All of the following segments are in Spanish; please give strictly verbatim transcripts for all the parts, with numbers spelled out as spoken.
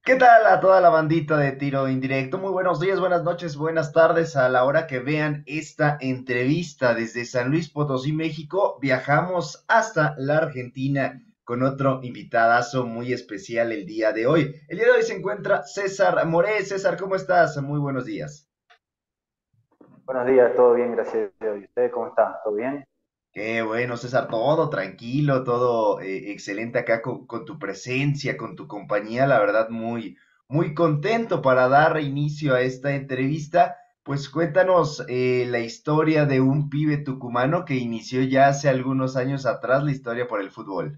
¿Qué tal a toda la bandita de Tiro Indirecto? Muy buenos días, buenas noches, buenas tardes a la hora que vean esta entrevista desde San Luis Potosí, México. Viajamos hasta la Argentina con otro invitadazo muy especial el día de hoy. El día de hoy se encuentra César Moré. César, ¿cómo estás? Muy buenos días. Buenos días, todo bien, gracias a Dios. ¿Y usted cómo está? ¿Todo bien? Qué bueno, César, todo tranquilo, todo eh, excelente acá con, con tu presencia, con tu compañía, la verdad muy, muy contento para dar inicio a esta entrevista. Pues cuéntanos eh, la historia de un pibe tucumano que inició ya hace algunos años atrás la historia por el fútbol.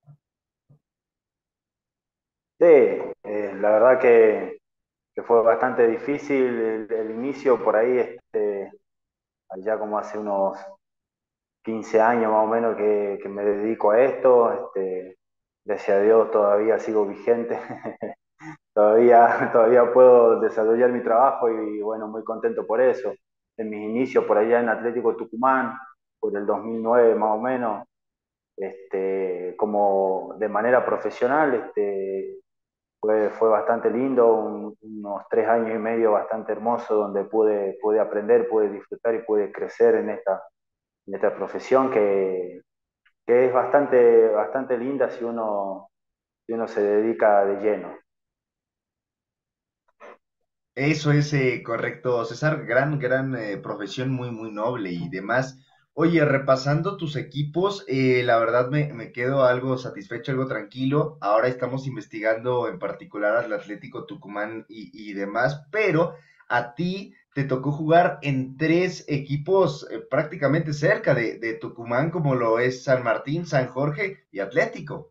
Sí, eh, la verdad que, que fue bastante difícil el, el inicio por ahí, este, allá como hace unos quince años más o menos que, que me dedico a esto. Este, gracias a Dios todavía sigo vigente, todavía, todavía puedo desarrollar mi trabajo y bueno, muy contento por eso. En mis inicios por allá en Atlético Tucumán, por el dos mil nueve más o menos, este, como de manera profesional, este, fue, fue bastante lindo, un- unos tres años y medio bastante hermoso donde pude, pude aprender, pude disfrutar y pude crecer en esta, en esta profesión que, que es bastante, bastante linda si uno, si uno se dedica de lleno. Eso es eh, correcto, César, gran, gran eh, profesión, muy, muy noble y demás. Oye, repasando tus equipos, eh, la verdad me, me quedo algo satisfecho, algo tranquilo. Ahora estamos investigando en particular al Atlético Tucumán y, y demás, pero a ti te tocó jugar en tres equipos eh, prácticamente cerca de, de Tucumán, como lo es San Martín, San Jorge y Atlético.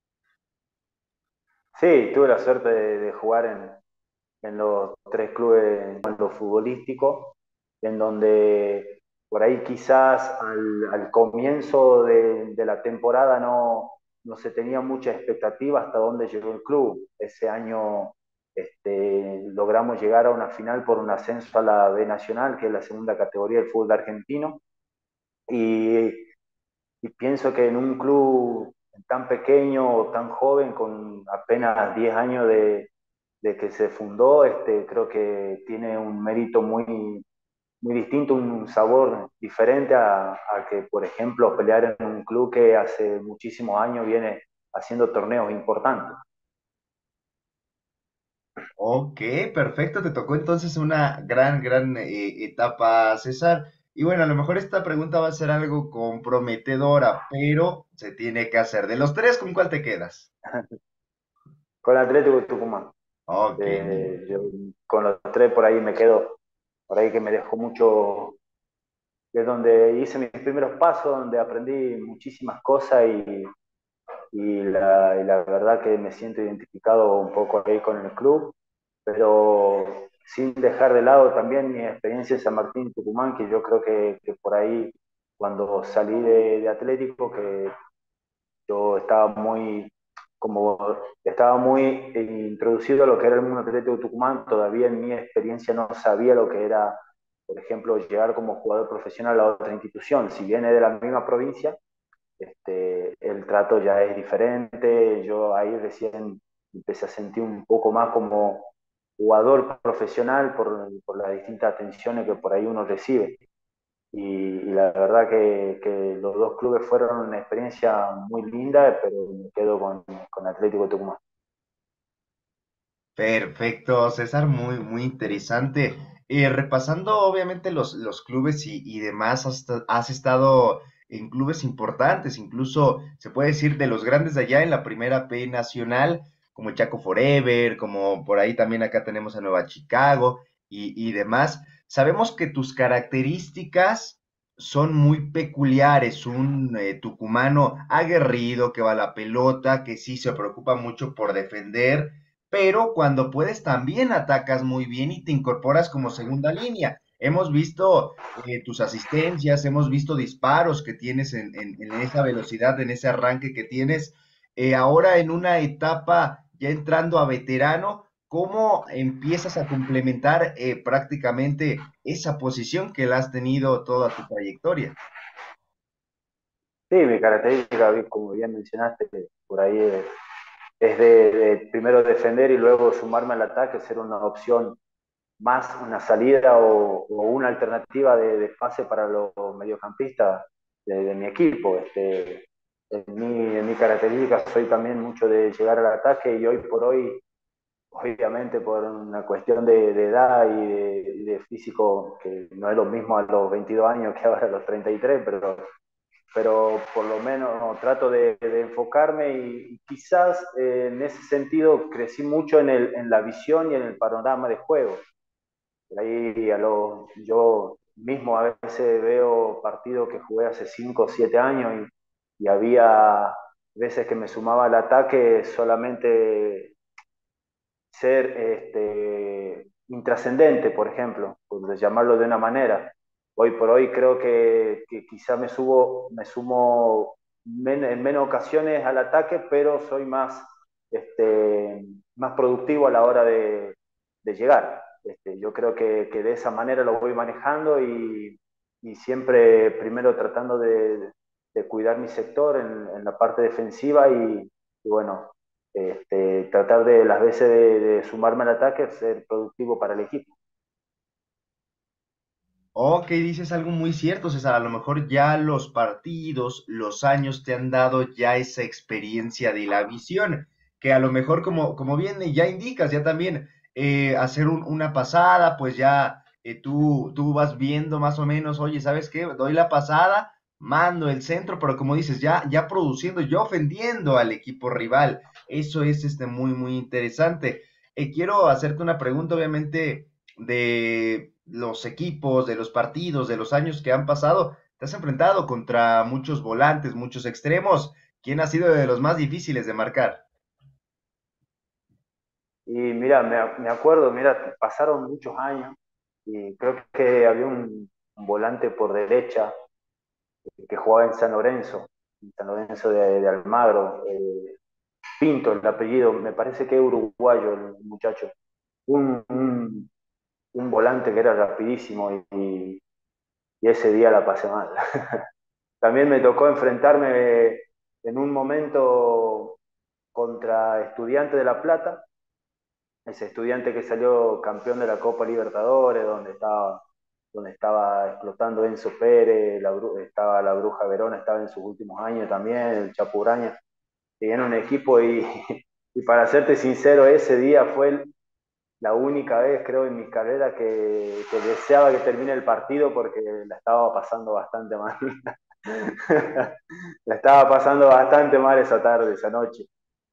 Sí, tuve la suerte de, de jugar en, en los tres clubes en lo futbolístico, en donde por ahí quizás al, al comienzo de, de, la temporada no, no se tenía mucha expectativa hasta dónde llegó el club. Ese año este, logramos llegar a una final por un ascenso a la B Nacional, que es la segunda categoría del fútbol argentino, y, y pienso que en un club tan pequeño o tan joven, con apenas diez años de, de que se fundó, este, creo que tiene un mérito muy, muy distinto, un sabor diferente a, a que, por ejemplo, pelear en un club que hace muchísimos años viene haciendo torneos importantes. Ok, perfecto, te tocó entonces una gran, gran eh, etapa, César. Y bueno, a lo mejor esta pregunta va a ser algo comprometedora, pero se tiene que hacer. De los tres, ¿con cuál te quedas? Con el Atlético de Tucumán. Ok, Eh, yo con los tres por ahí me quedo, por ahí que me dejó mucho, es donde hice mis primeros pasos, donde aprendí muchísimas cosas y, y, la, y la verdad que me siento identificado un poco ahí con el club, pero sin dejar de lado también mi experiencia en San Martín y Tucumán, que yo creo que, que por ahí cuando salí de, de Atlético, que yo estaba muy, como estaba muy eh, introducido a lo que era el mundo atlético de Tucumán, todavía en mi experiencia no sabía lo que era, por ejemplo, llegar como jugador profesional a otra institución. Si viene de la misma provincia, este, el trato ya es diferente. Yo ahí recién empecé a sentir un poco más como jugador profesional por, por las distintas atenciones que por ahí uno recibe. Y, y la verdad que, que, los dos clubes fueron una experiencia muy linda, pero me quedo con, con Atlético Tucumán. perfecto, César, muy, muy interesante. Eh, repasando obviamente los, los clubes y, y demás, has, esta- has estado en clubes importantes, incluso se puede decir de los grandes de allá en la primera P nacional, como Chaco Forever, como por ahí también acá tenemos a Nueva Chicago y, y demás. Sabemos que tus características son muy peculiares, un eh, tucumano aguerrido que va a la pelota, que sí se preocupa mucho por defender, pero cuando puedes también atacas muy bien y te incorporas como segunda línea. Hemos visto eh, tus asistencias, hemos visto disparos que tienes en, en, en esa velocidad, en ese arranque que tienes. Eh, ahora en una etapa ya entrando a veterano, ¿cómo empiezas a complementar eh, prácticamente esa posición que la has tenido toda tu trayectoria? Sí, mi característica, como bien mencionaste, por ahí es, es de, de primero defender y luego sumarme al ataque, ser una opción más, una salida o, o una alternativa de, de pase para los mediocampistas de, de mi equipo. Este, en, mi, en mi característica soy también mucho de llegar al ataque y hoy por hoy, obviamente por una cuestión de, de edad y de, y de, físico, que no es lo mismo a los veintidós años que ahora a los treinta y tres, pero pero por lo menos trato de, de enfocarme y, y quizás eh, en ese sentido crecí mucho en, el, en la visión y en el panorama de juego. Ahí a lo, yo mismo a veces veo partidos que jugué hace cinco o siete años y, y había veces que me sumaba al ataque solamente ser este, intrascendente, por ejemplo, por llamarlo de una manera. Hoy por hoy creo que, que quizá me, subo, me sumo men, en menos ocasiones al ataque, pero soy más, este, más productivo a la hora de, de llegar. Este, yo creo que, que, de esa manera lo voy manejando y, y siempre primero tratando de, de, cuidar mi sector en, en la parte defensiva y, y bueno, este, tratar de las veces de, de, sumarme al ataque, ser productivo para el equipo. Ok, dices algo muy cierto, César. A lo mejor ya los partidos, los años te han dado ya esa experiencia de la visión, que a lo mejor, como, como bien ya indicas, ya también eh, hacer un- una pasada, pues ya eh, tú, tú vas viendo más o menos, oye, ¿sabes qué? Doy la pasada, mando el centro, pero como dices, ya, ya produciendo, ya ofendiendo al equipo rival. Eso es este, muy, muy interesante. Eh, quiero hacerte una pregunta, obviamente de los equipos, de los partidos, de los años que han pasado, te has enfrentado contra muchos volantes, muchos extremos. ¿Quién ha sido de los más difíciles de marcar? Y mira, me, me acuerdo, mira, pasaron muchos años y creo que había un, un volante por derecha que jugaba en San Lorenzo, en San Lorenzo de, de Almagro, eh, Pinto, el apellido, me parece que es uruguayo el muchacho, un, un, un volante que era rapidísimo y, y, ese día la pasé mal. También me tocó enfrentarme en un momento contra Estudiante de La Plata, ese estudiante que salió campeón de la Copa Libertadores, donde estaba, donde estaba explotando Enzo Pérez, la, estaba la Bruja Verona, estaba en sus últimos años también, el Chapuraña, tenían un equipo y, y para serte sincero, ese día fue la única vez, creo, en mi carrera que, que deseaba que termine el partido porque la estaba pasando bastante mal. La estaba pasando bastante mal esa tarde, esa noche.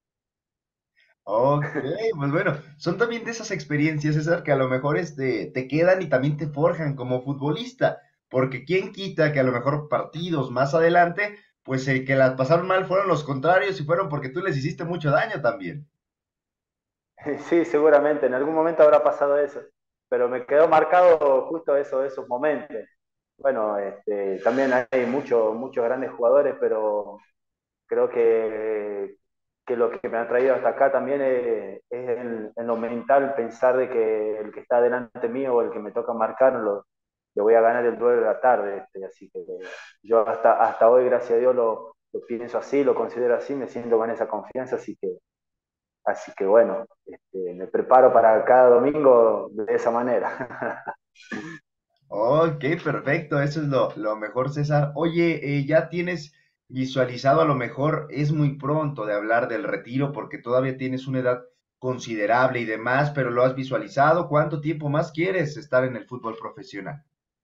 Ok, pues bueno, son también de esas experiencias, César, que a lo mejor este, te quedan y también te forjan como futbolista, porque quién quita que a lo mejor partidos más adelante, pues el que las pasaron mal fueron los contrarios y fueron porque tú les hiciste mucho daño también. Sí, seguramente, en algún momento habrá pasado eso, pero me quedó marcado justo eso, esos momentos. Bueno, este, también hay muchos muchos grandes jugadores, pero creo que, que lo que me ha traído hasta acá también es, es en, en, lo mental, pensar de que el que está delante mío o el que me toca marcar, lo, le voy a ganar el duelo de la tarde. Este, así que yo hasta, hasta hoy, gracias a Dios, lo, lo pienso así, lo considero así, me siento con esa confianza, así que Así que bueno, este, me preparo para cada domingo de esa manera. Ok, perfecto, eso es lo, lo mejor, César. Oye, eh, ya tienes visualizado, a lo mejor es muy pronto de hablar del retiro porque todavía tienes una edad considerable y demás, pero lo has visualizado. ¿Cuánto tiempo más quieres estar en el fútbol profesional?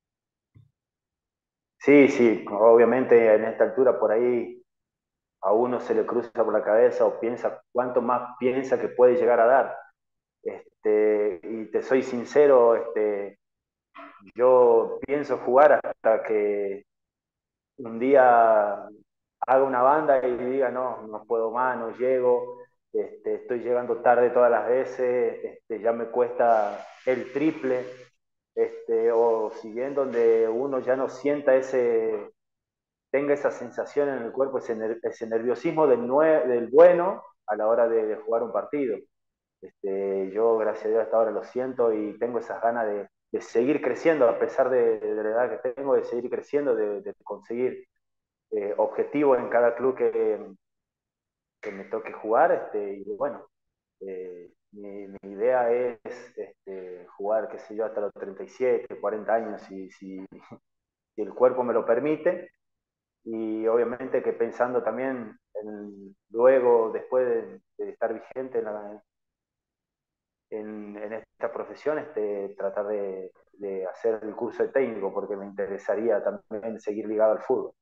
Sí, sí, obviamente en esta altura por ahí a uno se le cruza por la cabeza o piensa cuánto más piensa que puede llegar a dar. Este, y te soy sincero, este, yo pienso jugar hasta que un día haga una banda y diga, no, no puedo más, no llego, este, estoy llegando tarde todas las veces, este, ya me cuesta el triple, este, o si bien donde uno ya no sienta ese, tenga esa sensación en el cuerpo, ese, ese nerviosismo del, nue del bueno a la hora de, de jugar un partido. Este, yo, gracias a Dios, hasta ahora lo siento y tengo esas ganas de, de seguir creciendo, a pesar de, de, la edad que tengo, de seguir creciendo, de, de conseguir eh, objetivos en cada club que, que me toque jugar, este, y bueno, eh, mi, mi, idea es este, jugar, qué sé yo, hasta los treinta y siete, cuarenta años, si, si, si el cuerpo me lo permite, y obviamente que pensando también en, luego, después de, de estar vigente en, la, en, en, esta profesión, este, tratar de, de hacer el curso de técnico, porque me interesaría también seguir ligado al fútbol.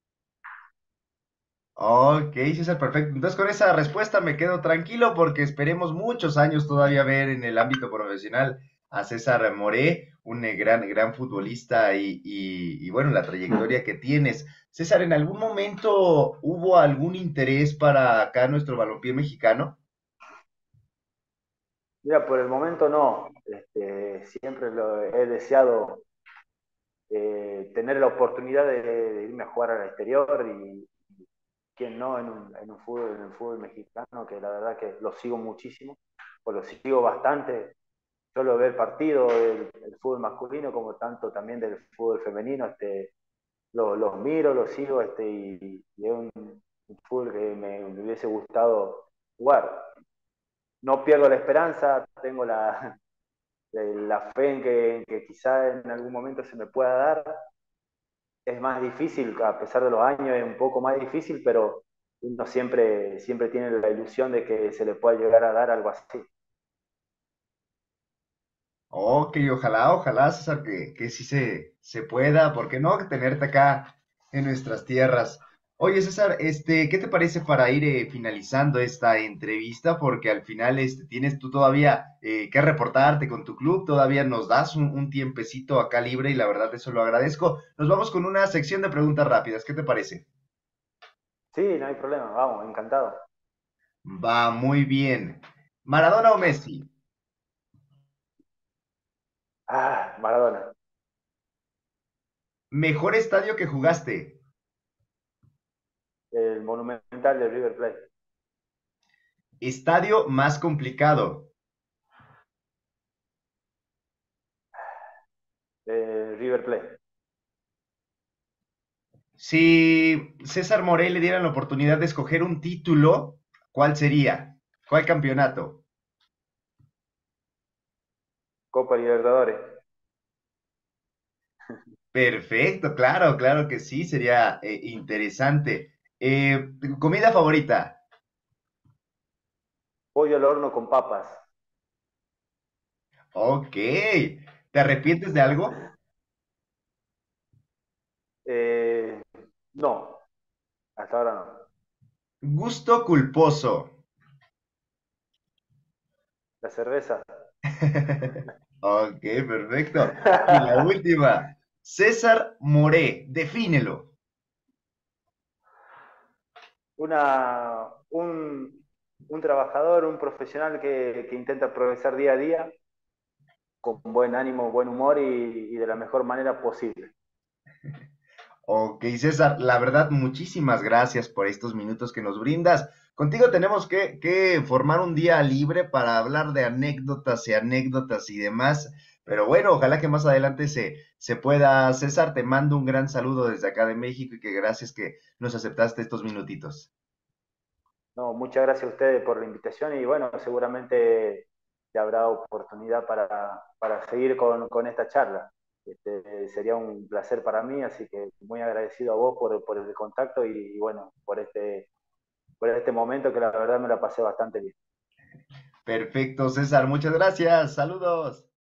Ok, César, perfecto. Entonces con esa respuesta me quedo tranquilo porque esperemos muchos años todavía ver en el ámbito profesional a César Moré, un eh, gran, gran futbolista y, y, y bueno, la trayectoria que tienes. César, ¿en algún momento hubo algún interés para acá nuestro balompié mexicano? Mira, por el momento no. Este, siempre lo he deseado eh, tener la oportunidad de, de, irme a jugar al exterior y quién no en un, en un fútbol, en el fútbol mexicano, que la verdad que lo sigo muchísimo, o lo sigo bastante. Solo ver partido del, del fútbol masculino como tanto también del fútbol femenino, este, los, los miro, los sigo, este, y, y es un, un fútbol que me, me hubiese gustado jugar. No pierdo la esperanza, tengo la, la fe en que, que quizá en algún momento se me pueda dar. Es más difícil, a pesar de los años, es un poco más difícil, pero uno siempre, siempre tiene la ilusión de que se le pueda llegar a dar algo así. Ok, ojalá, ojalá, César, que, que sí se, se pueda, ¿por qué no? Tenerte acá en nuestras tierras. Oye, César, este, ¿qué te parece para ir eh, finalizando esta entrevista? Porque al final este, tienes tú todavía eh, que reportarte con tu club, todavía nos das un, un tiempecito acá libre y la verdad eso lo agradezco. Nos vamos con una sección de preguntas rápidas, ¿qué te parece? Sí, no hay problema, vamos, encantado. Va muy bien. ¿Maradona o Messi? Ah, Maradona, ¿Mejor estadio que jugaste? el monumental de River Plate, ¿Estadio más complicado? eh, River Plate. Si César Morel le dieran la oportunidad de escoger un título, ¿cuál sería? ¿Cuál campeonato? Copa Libertadores. Perfecto, claro, claro que sí, sería eh, interesante. Eh, ¿tu comida favorita? Pollo al horno con papas. Ok. ¿Te arrepientes de algo? Eh, no, hasta ahora no. Gusto culposo. La cerveza. Ok, perfecto. Y la última, César Moré, defínelo. Una, un, un trabajador, un profesional que, que intenta progresar día a día con buen ánimo, buen humor y, y de la mejor manera posible. Ok, César, la verdad, muchísimas gracias por estos minutos que nos brindas. Contigo tenemos que, que formar un día libre para hablar de anécdotas y anécdotas y demás. Pero bueno, ojalá que más adelante se, se pueda. César, te mando un gran saludo desde acá de México y que gracias que nos aceptaste estos minutitos. No, muchas gracias a ustedes por la invitación y bueno, seguramente te habrá oportunidad para, para seguir con, con esta charla. Este, sería un placer para mí, así que muy agradecido a vos por, por el contacto y, y bueno, por este, por este momento que la verdad me la pasé bastante bien. Perfecto, César, muchas gracias. Saludos.